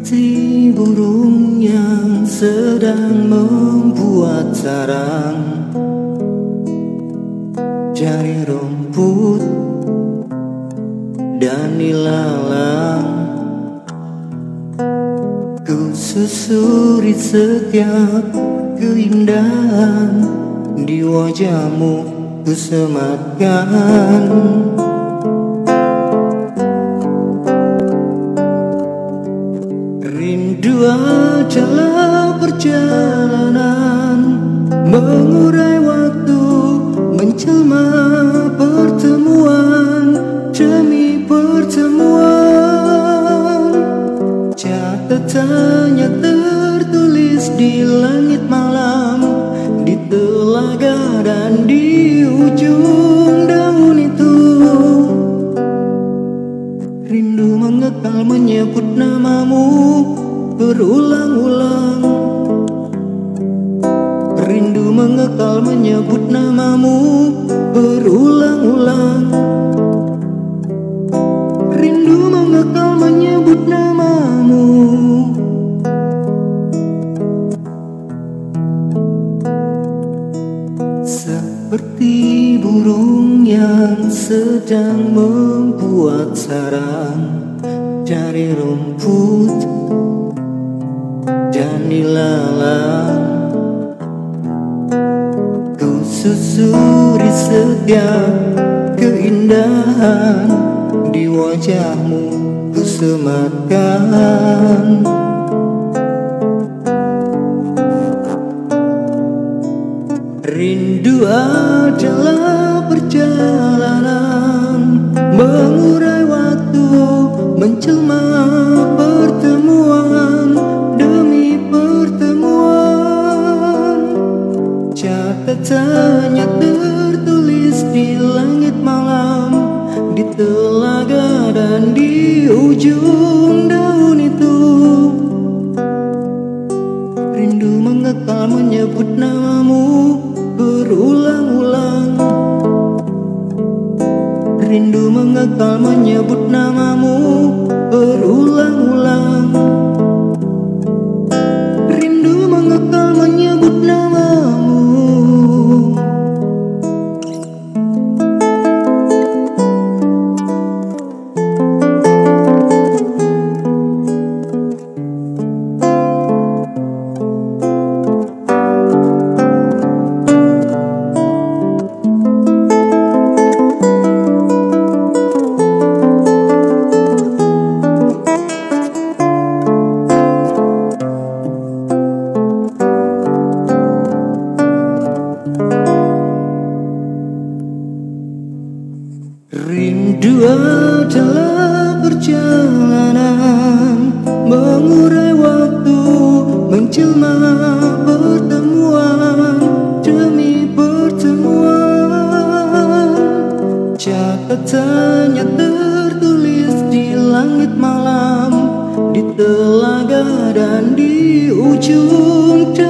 Seperti burung yang sedang membuat sarang, cari rumput dan ilalang. Ku susuri setiap keindahan di wajahmu, ku sematkan. Rindu adalah perjalanan, mengurai waktu, menjelma pertemuan demi pertemuan. Catatannya tertulis di langit malam, di telaga dan di ujung daun itu. Rindu mengekal menyebut namamu berulang-ulang. Rindu mengekal menyebut namamu berulang-ulang. Rindu mengekal menyebut namamu. Seperti burung yang sedang membuat sarang, cari rumput dan ilalang. Ku susuri setiap keindahan di wajahmu, ku sematkan. Rindu adalah perjalanan, mengurai waktu, menjelma pertemuan demi pertemuan. Catatannya tertulis di langit malam, di telaga dan di ujung daun itu. Rindu mengekal menyebut namamu berulang-ulang. Rindu mengekal menyebut namamu berulang-ulang. Rindu mengekal menyebut namamu. Rindu adalah perjalanan, mengurai waktu, menjelma pertemuan demi pertemuan. Catatannya tertulis di langit malam, di telaga dan di ujung